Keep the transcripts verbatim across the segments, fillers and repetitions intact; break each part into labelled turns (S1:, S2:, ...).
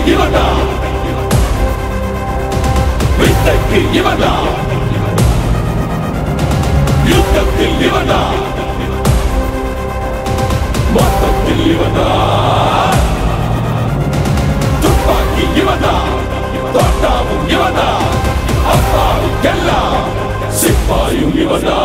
S1: இவனா வித்தைக்கு இவனா யுத்தத்தில் இவனா மொத்தத்தில் இவனா துப்பாக்கி இவனா தோட்டாவும் இவனா அப்பாவுக்கெல்லாம் சிப்பாயும் இவனா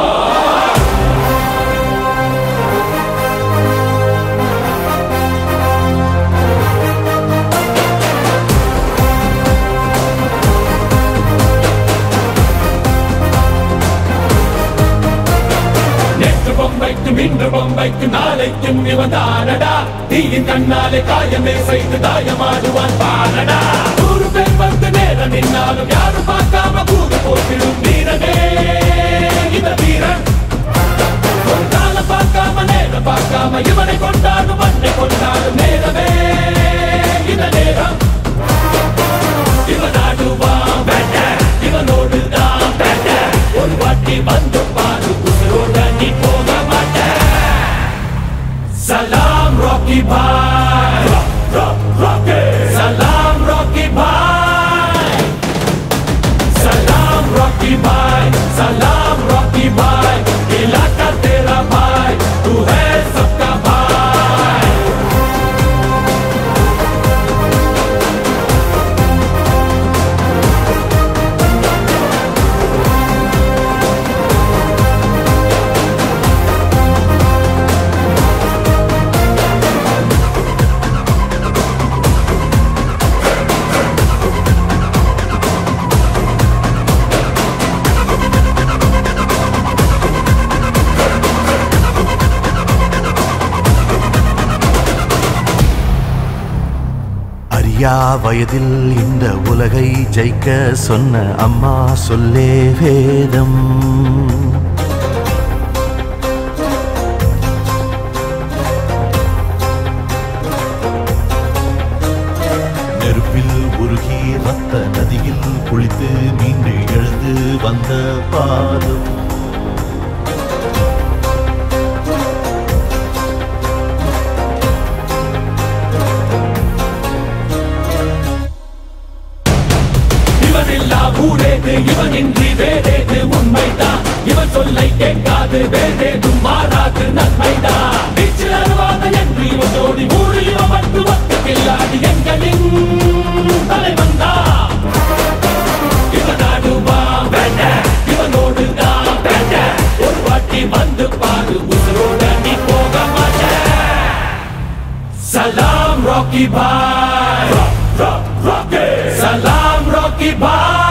S1: பொம்மைக்கும் இன்று பொம்மைக்கும் நாளைக்கும் இவன்தானடா தீயின் கண்ணாலே காயமே செய்து தாயமாடுவான் பாரடா நூறு பேர் வந்து நேரம் நின்னாலும் யாரும் பார்க்காம கூட போட்டிடும் வீரனே இந்த வீரன் ஒரு நாளை பார்க்காம நேரம் பார்க்காம இவனை கொண்டாடும் மண்ணை கொண்டாடும் நேரமே இந்த நேரம் இவன் ஆடுவான் பேட்ட இவனோடு தான் பேட்ட ஒரு வாட்டி வந்து பாரு உசுரோட நீ போக Salam Rocky Bhai, rock, rock, Rocky. Salam Rocky Bhai, Salam Rocky Bhai, Salam Rocky Bhai. इलाका तेरा भाई, तू है सबका भाई.
S2: யா வயதில் இந்த உலகை ஜெயிக்க சொன்ன அம்மா சொல்லே வேதம் நெருப்பில் உருகி ரத்த நதியில் குளித்து மீண்டு எழுந்து வந்த பாதம் ஊரேது இவன் இன்றி வேறேது உண்மைதான் இவன் சொல்லை கேட்காது வேறேதும் மாறாது நன்மைதான் வீச்சில் அருவாத என்று இவன் ஜோடி ஊரில் இவன் வந்து வந்த கில்லாடி எங்களின் தலைவன் தான் இவன் ஆடுவான் வேண்ட இவனோடு தான் வேண்ட ஒரு வாட்டி வந்து பாரு உசுரோட நீ போக மாட்ட சலாம் ராக்கி பாய் Salam Rocky Bhai